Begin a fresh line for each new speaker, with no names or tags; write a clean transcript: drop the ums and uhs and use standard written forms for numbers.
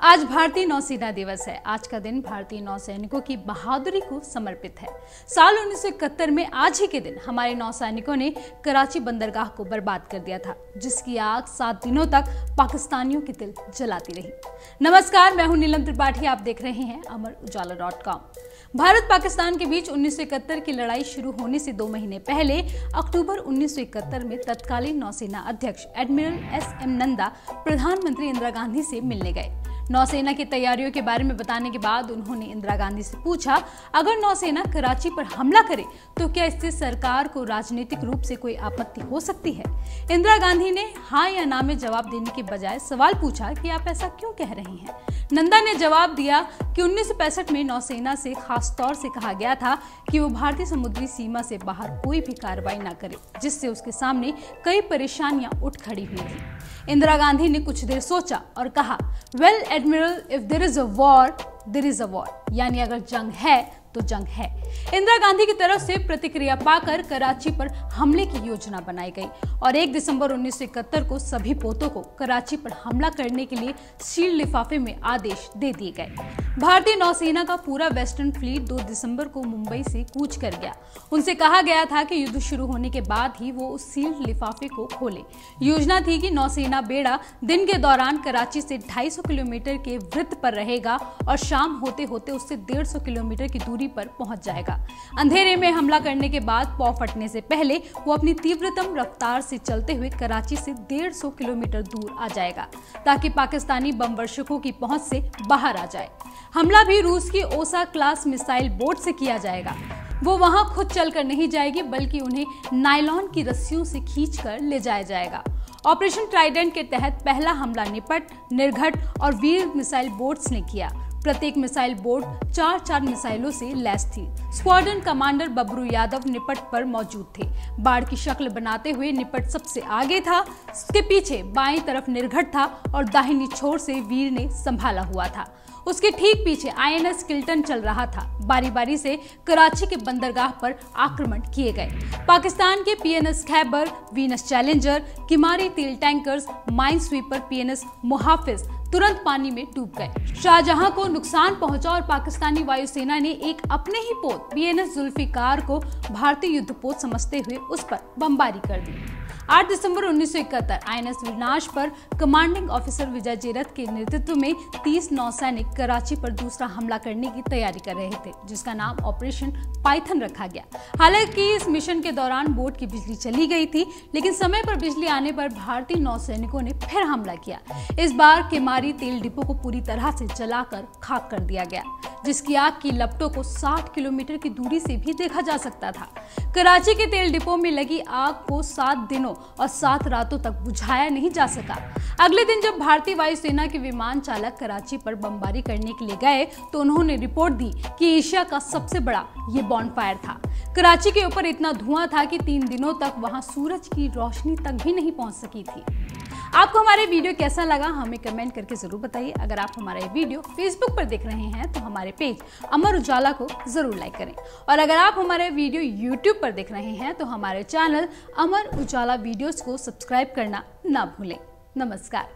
आज भारतीय नौसेना दिवस है। आज का दिन भारतीय नौसैनिकों की बहादुरी को समर्पित है। साल 1971 में आज ही के दिन हमारे नौसैनिकों ने कराची बंदरगाह को बर्बाद कर दिया था, जिसकी आग 7 दिनों तक पाकिस्तानियों के दिल जलाती रही। नमस्कार, मैं हूं नीलम त्रिपाठी। आप देख रहे हैं अमरुजाला.com। भारत पाकिस्तान के बीच 1971 की लड़ाई शुरू होने से 2 महीने पहले अक्टूबर 1971 में तत्कालीन नौसेना अध्यक्ष एडमिरल एस.एम. नंदा प्रधानमंत्री इंदिरा गांधी से मिलने गए। नौसेना की तैयारियों के बारे में बताने के बाद उन्होंने इंदिरा गांधी से पूछा, अगर नौसेना कराची पर हमला करे तो क्या इससे सरकार को राजनीतिक रूप से कोई आपत्ति हो सकती है? इंदिरा गांधी ने हाँ या ना में जवाब देने के बजाय सवाल पूछा कि आप ऐसा क्यों कह रही हैं? नंदा ने जवाब दिया कि 1965 में नौसेना से खास तौर से कहा गया था कि वो भारतीय समुद्री सीमा से बाहर कोई भी कार्रवाई न करे, जिससे उसके सामने कई परेशानियां उठ खड़ी हुई थी। इंदिरा गांधी ने कुछ देर सोचा और कहा, well admiral, if there is a war there is a war, यानी अगर जंग है तो जंग है। इंदिरा गांधी की तरफ से प्रतिक्रिया पाकर कराची पर हमले की योजना बनाई गई और 1 दिसंबर 1971 को सभी पोतों को कराची पर हमला करने के लिए सील लिफाफे में आदेश दे दिए गए। भारतीय नौसेना का पूरा वेस्टर्न फ्लीट 2 दिसंबर को मुंबई से कूच कर गया। उनसे कहा गया था कि युद्ध शुरू होने के बाद ही वो उस सील्ड लिफाफे को खोले। योजना थी कि नौसेना बेड़ा दिन के दौरान कराची से 250 किलोमीटर के वृत्त पर रहेगा और शाम होते होते उससे 150 किलोमीटर की दूरी पर पहुंच जाएगा। अंधेरे में हमला करने के बाद पौ फटने से पहले वो अपनी तीव्रतम रफ्तार से चलते हुए कराची से 150 किलोमीटर दूर आ जाएगा, ताकि पाकिस्तानी बम वर्षकों की पहुंच से बाहर आ जाए। हमला भी रूस की ओसा क्लास मिसाइल बोट से किया जाएगा। वो वहां खुद चलकर नहीं जाएगी, बल्कि उन्हें नायलॉन की रस्सियों से खींचकर ले जाया जाएगा। ऑपरेशन ट्राइडेंट के तहत पहला हमला निपट, निर्घट और वीर मिसाइल बोट्स ने किया। प्रत्येक मिसाइल बोट 4 मिसाइलों से लैस थी। स्क्वाड्रन कमांडर बबरू यादव निपट पर मौजूद थे। बाढ़ की शक्ल बनाते हुए निपट सबसे आगे था, उसके पीछे बाईं तरफ निर्घट था और दाहिनी छोर से वीर ने संभाला हुआ था। उसके ठीक पीछे INS किल्टन चल रहा था। बारी बारी से कराची के बंदरगाह पर आक्रमण किए गए। पाकिस्तान के PNS Khyber, Venus challenger, Keamari तेल tankers, minesweeper PNS Muhafiz तुरंत पानी में डूब गए। शाहजहां को नुकसान पहुंचा और पाकिस्तानी वायुसेना ने एक अपने ही पोत PNS जुल्फिकार को भारतीय युद्धपोत समझते हुए उस पर बमबारी कर दी। 8 दिसंबर 1971 INS विनाश पर कमांडिंग ऑफिसर विजय जेरथ के नेतृत्व में 30 नौसैनिक कराची पर दूसरा हमला करने की तैयारी कर रहे थे, जिसका नाम ऑपरेशन पाइथन रखा गया। हालांकि इस मिशन के दौरान बोट की बिजली चली गई थी, लेकिन समय पर बिजली आने पर भारतीय नौसैनिकों ने फिर हमला किया। इस बार किमारी तेल डिपो को पूरी तरह से जलाकर खाक कर दिया गया, जिसकी आग की लपटों को 60 किलोमीटर की दूरी से भी देखा जा सकता था। कराची के तेल डिपो में लगी आग को 7 दिनों और 7 रातों तक बुझाया नहीं जा सका। अगले दिन जब भारतीय वायुसेना के विमान चालक कराची पर बमबारी करने के लिए गए, तो उन्होंने रिपोर्ट दी कि एशिया का सबसे बड़ा ये बॉनफायर था। कराची के ऊपर इतना धुआं था कि 3 दिनों तक वहां सूरज की रोशनी तक भी नहीं पहुंच सकी थी। आपको हमारे वीडियो कैसा लगा हमें कमेंट करके जरूर बताइए। अगर आप हमारा ये वीडियो फेसबुक पर देख रहे हैं तो हमारे पेज अमर उजाला को जरूर लाइक करें, और अगर आप हमारे वीडियो यूट्यूब पर देख रहे हैं तो हमारे चैनल अमर उजाला वीडियोस को सब्सक्राइब करना ना भूलें। नमस्कार।